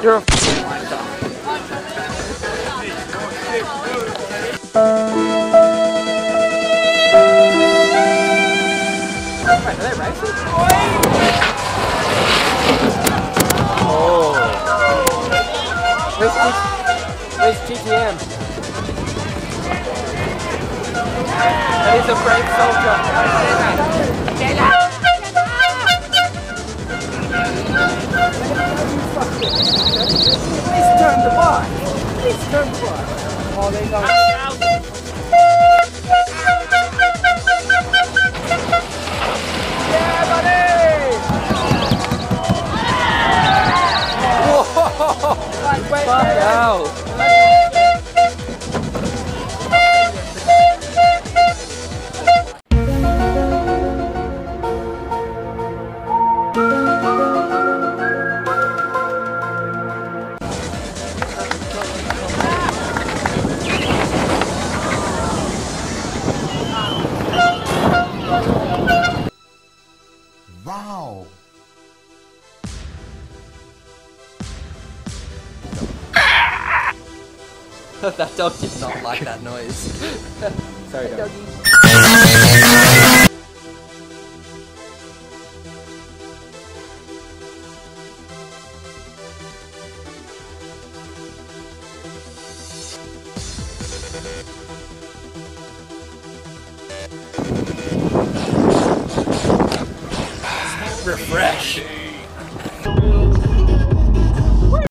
You're a Are they racing? Oh. Where's GTM? That is a brave soldier. Please turn the bar. Please turn the bar. Oh, they don't. Yeah, buddy! Whoa! Fuck out! Wow! That dog did not like that noise. Sorry, dog. Refresh.